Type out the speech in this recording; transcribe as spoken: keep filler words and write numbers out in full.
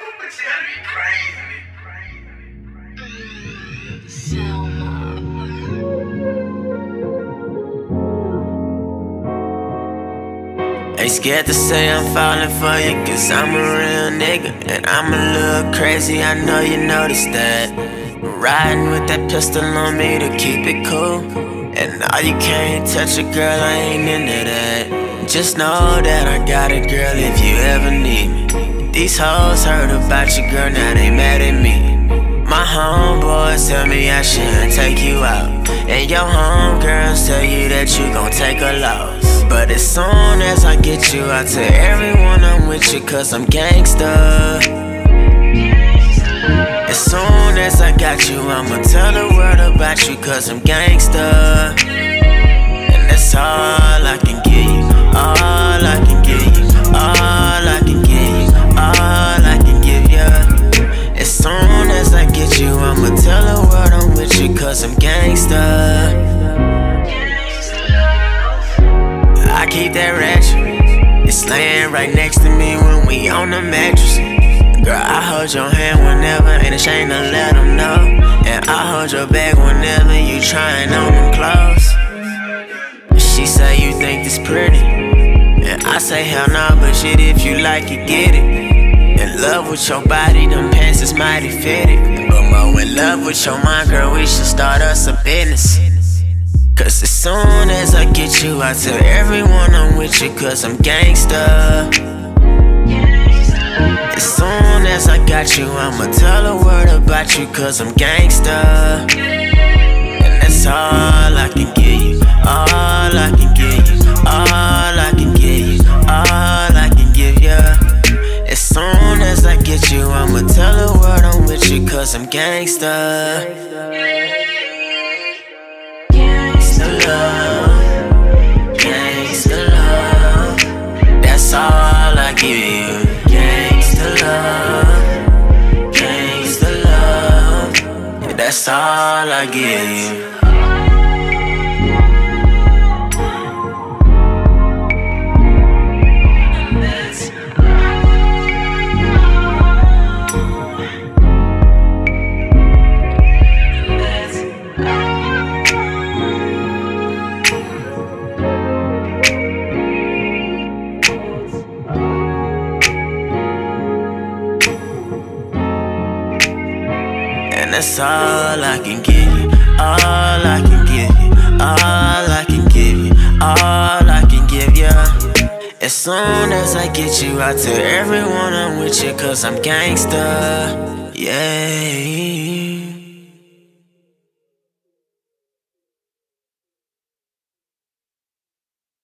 Ain't scared to say I'm falling for you, cause I'm a real nigga. And I'm a little crazy, I know you noticed that. Riding with that pistol on me to keep it cool. And no, you can't touch a girl, I ain't into that. Just know that I got a girl if you ever need me. These hoes heard about your girl, now they mad at me. My homeboys tell me I shouldn't take you out, and your homegirls tell you that you gon' take a loss. But as soon as I get you out to everyone, I'm with you cause I'm gangsta. As soon as I got you, I'ma tell the world about you cause I'm gangsta. And that's all I can give you, all I can give you, all I can give you, all I can give you. As soon as I get you, I'ma tell the world I'm with you cause I'm gangsta. I keep that ratchet, it's laying right next to me when we on the mattress. Girl, I hold your hand whenever, ain't ashamed to let them know. And I hold your bag whenever you trying on them clothes. She say you think this pretty, and I say hell nah, but shit if you like it, get it. In love with your body, them pants is mighty fitted. But more in love with your mind, girl, we should start us a business. Cause as soon as I get you out to everyone, I'm with you cause I'm gangsta. As soon as I got you, I'ma tell the world about you cause I'm gangsta. And that's all I can give you, all I can give you, all I can give you, all I can give you. As soon as I get you, I'ma tell the world I'm with you cause I'm gangsta. Gangsta love, gangsta love, that's all I give you. Gangsta love, gangsta love, yeah, that's all I give you. And that's all I can give you, all I can give you, all I can give you, all I can give you. As soon as I get you out to everyone, I'm with you cause I'm gangsta, yeah.